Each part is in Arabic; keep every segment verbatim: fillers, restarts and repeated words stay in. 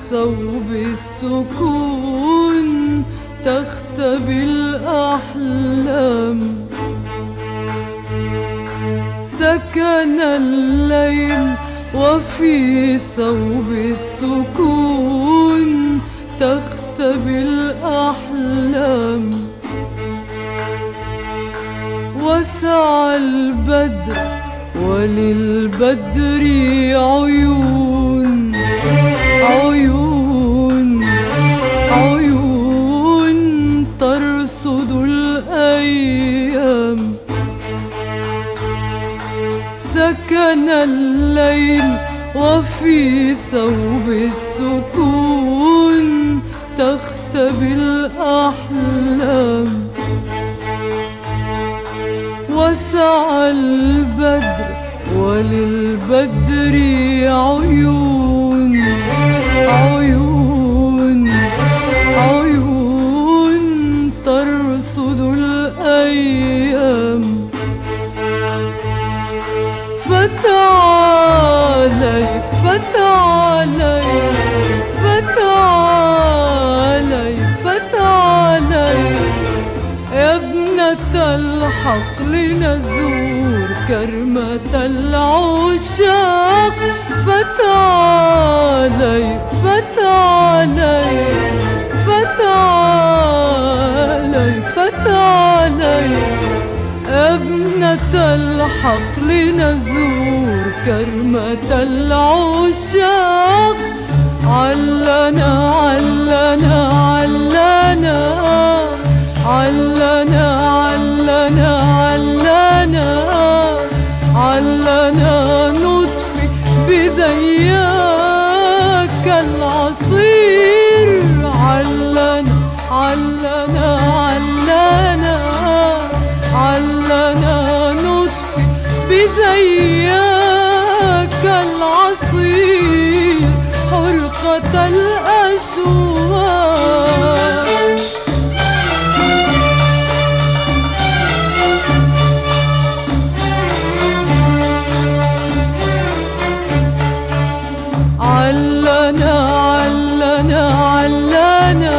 ثوب السكون تختبي الأحلام. سكن الليل وفي ثوب السكون تختبي الأحلام. وسعى البدر وللبدر عيون عيون عيون ترصد الأيام. سكن الليل وفي ثوب السكون تختبي الأحلام. وسعى البدر وللبدر عيون عيون عيون ترصد الأيام. فتعالي فتعالي فتعالي فتعالي يا ابنة الحق لنزور كرمة العشاق. فتعالي فتعالي فتعالي فتعالي يا ابنة الحق لنزور كرمة العشاق. علنا علنا علنا علنا علنا علنا علنا نطفي بذياك العصير. علنا علنا علنا علنا نطفي بذياك العصير حرقة الأشواق. علنا علنا علنا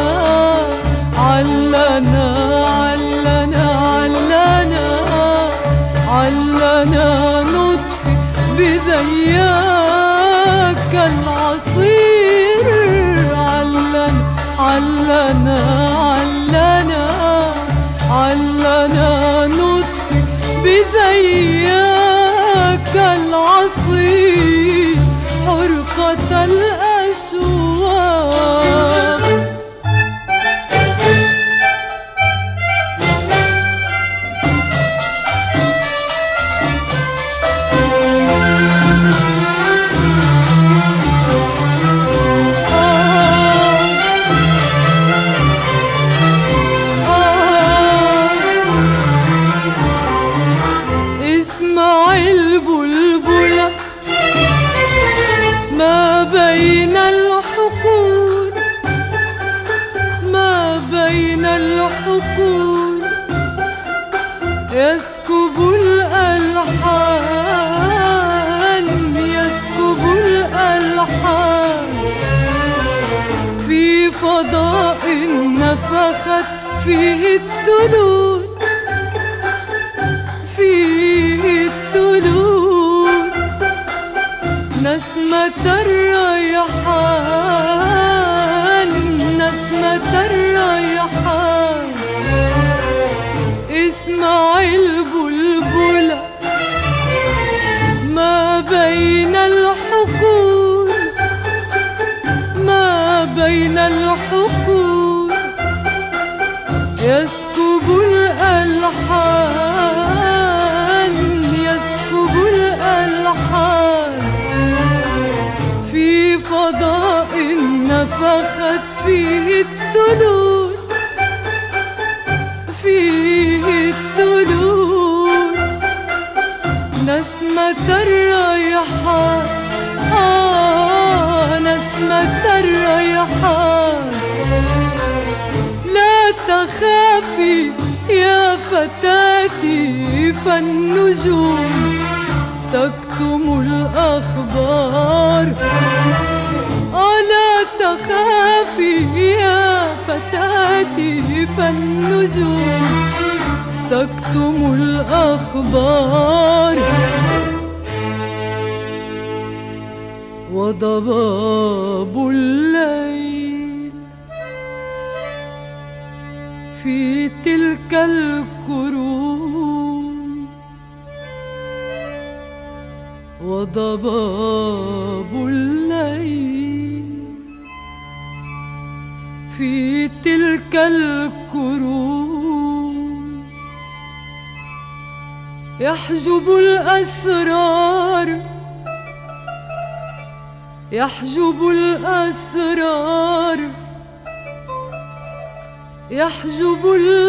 علنا علنا علنا علنا نطفي بذياك العصير. علنا علنا علنا علنا نطفي بذياك العصير حرقة الأشواق. اسمع البلبلة ما بين الحقول ما بين الحقول يسكب الألحان يسكب الألحان في فضاء نفخت فيه التلول فيه التلول. نسمة الريحان نسمة الريحان. اسمع البلبلة ما بين الحقول ما بين الحقول يسكب الألحان يسكب الألحان في فضاء نفخت فيه التلول فيه التلول. نسمة الريحان آه نسمة الريحان. لا تخافي يا فتاتي فالنجوم تكتم الأخبار. ألا تخافي يا فتاتي فالنجوم تكتم الأخبار وضباب الليل في تلك الكروم وضباب الليل في تلك الكروم يحجب الأسرار يحجب الأسرار يحجب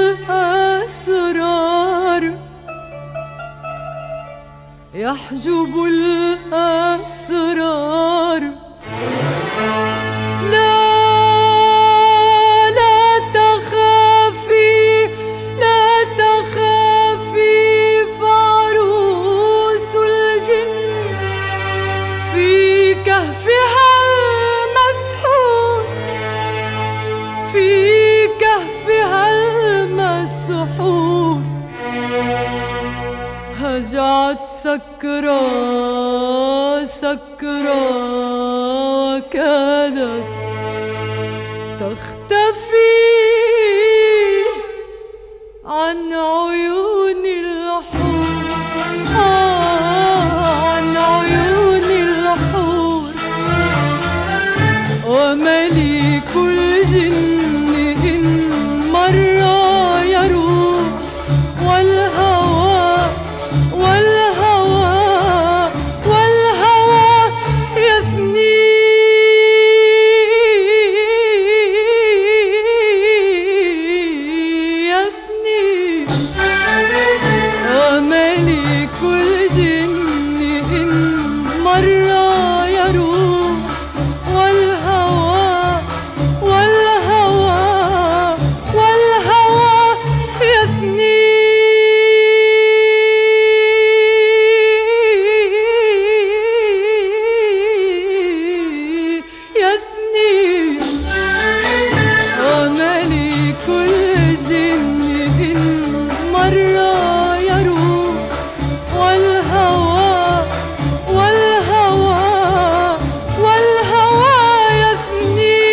الأسرار يحجب الأسرار لا لا تخافي لا تخافي فعروس الجن في كهفها المسحور في كهفها المسحور هجعت سكرى سكرى وكادت تختفي عن عيون الحور آه عن عيون الحور ومليك الجن إن مر يروح والهوى والهوى والهوى يثني يثني وملك الجن إن مر يروح والهوى والهوى والهوى يثني يثني وملك الجن إن مر يروح والهوى والهوى والهوى يثني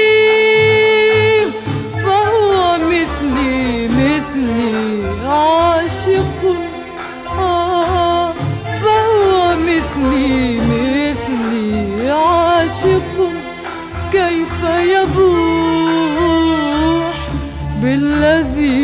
فهو مثلي مثلي عاشق آه فهو مثلي مثلي عاشق كيف يبوح بالذي